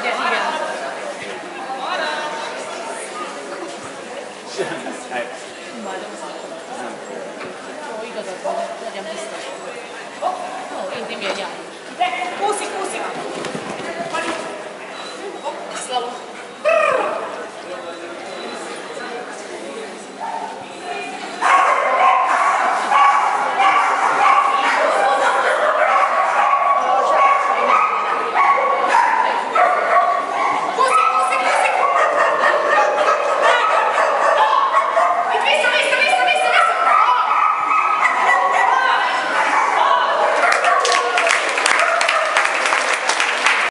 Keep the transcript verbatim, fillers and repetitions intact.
点一边。 是很难猜。 嗯，맞아。我一个的，这两只。哦，一点点样。